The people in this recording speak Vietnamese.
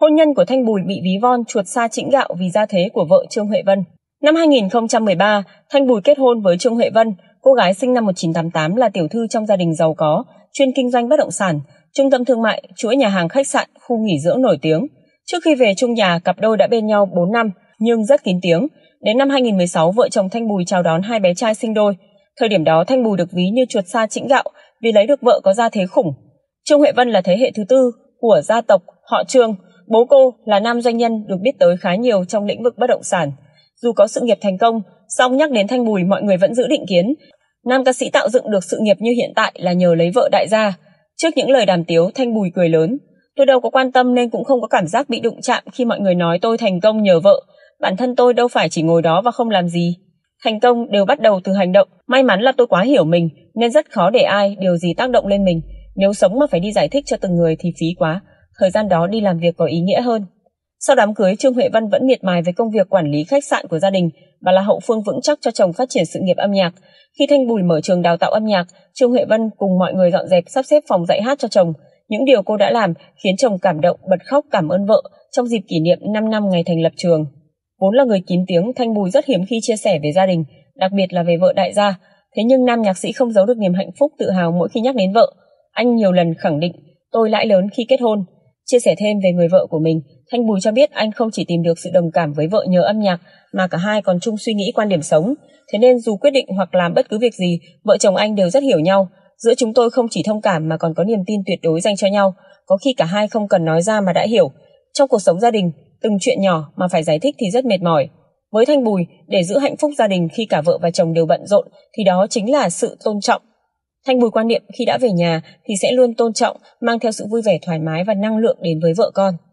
Hôn nhân của Thanh Bùi bị ví von chuột sa chĩnh gạo vì gia thế của vợ Trương Huệ Vân. Năm 2013, Thanh Bùi kết hôn với Trương Huệ Vân. Cô gái sinh năm 1988 là tiểu thư trong gia đình giàu có, chuyên kinh doanh bất động sản, trung tâm thương mại, chuỗi nhà hàng khách sạn, khu nghỉ dưỡng nổi tiếng. Trước khi về chung nhà, cặp đôi đã bên nhau 4 năm, nhưng rất kín tiếng. Đến năm 2016, vợ chồng Thanh Bùi chào đón 2 bé trai sinh đôi. Thời điểm đó, Thanh Bùi được ví như chuột sa chĩnh gạo vì lấy được vợ có gia thế khủng. Trương Huệ Vân là thế hệ thứ tư của gia tộc họ Trương. Bố cô là nam doanh nhân được biết tới khá nhiều trong lĩnh vực bất động sản. Dù có sự nghiệp thành công, song nhắc đến Thanh Bùi mọi người vẫn giữ định kiến. Nam ca sĩ tạo dựng được sự nghiệp như hiện tại là nhờ lấy vợ đại gia. Trước những lời đàm tiếu, Thanh Bùi cười lớn. Tôi đâu có quan tâm nên cũng không có cảm giác bị đụng chạm khi mọi người nói tôi thành công nhờ vợ. Bản thân tôi đâu phải chỉ ngồi đó và không làm gì. Thành công đều bắt đầu từ hành động. May mắn là tôi quá hiểu mình nên rất khó để ai, điều gì tác động lên mình. Nếu sống mà phải đi giải thích cho từng người thì phí quá. Thời gian đó đi làm việc có ý nghĩa hơn. Sau đám cưới, Trương Huệ Vân vẫn miệt mài với công việc quản lý khách sạn của gia đình và là hậu phương vững chắc cho chồng phát triển sự nghiệp âm nhạc. Khi Thanh Bùi mở trường đào tạo âm nhạc, Trương Huệ Vân cùng mọi người dọn dẹp sắp xếp phòng dạy hát cho chồng. Những điều cô đã làm khiến chồng cảm động, bật khóc cảm ơn vợ trong dịp kỷ niệm 5 năm ngày thành lập trường. Vốn là người kín tiếng, Thanh Bùi rất hiếm khi chia sẻ về gia đình, đặc biệt là về vợ đại gia. Thế nhưng nam nhạc sĩ không giấu được niềm hạnh phúc tự hào mỗi khi nhắc đến vợ. Anh nhiều lần khẳng định, tôi lãi lớn khi kết hôn. Chia sẻ thêm về người vợ của mình, Thanh Bùi cho biết anh không chỉ tìm được sự đồng cảm với vợ nhờ âm nhạc, mà cả hai còn chung suy nghĩ quan điểm sống. Thế nên dù quyết định hoặc làm bất cứ việc gì, vợ chồng anh đều rất hiểu nhau. Giữa chúng tôi không chỉ thông cảm mà còn có niềm tin tuyệt đối dành cho nhau. Có khi cả hai không cần nói ra mà đã hiểu. Trong cuộc sống gia đình, từng chuyện nhỏ mà phải giải thích thì rất mệt mỏi. Với Thanh Bùi, để giữ hạnh phúc gia đình khi cả vợ và chồng đều bận rộn thì đó chính là sự tôn trọng. Thanh Bùi quan niệm khi đã về nhà thì sẽ luôn tôn trọng, mang theo sự vui vẻ thoải mái và năng lượng đến với vợ con.